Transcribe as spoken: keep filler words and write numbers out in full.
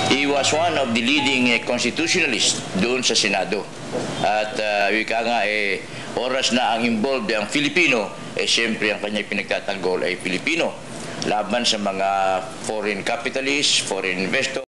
He was one of the leading uh, constitutionalists doon sa Senado. At uh, wika nga, eh, oras na ang involved ang Filipino, eh siyempre ang kanyang pinagtatanggol ay Filipino. Laban sa mga foreign capitalists, foreign investors.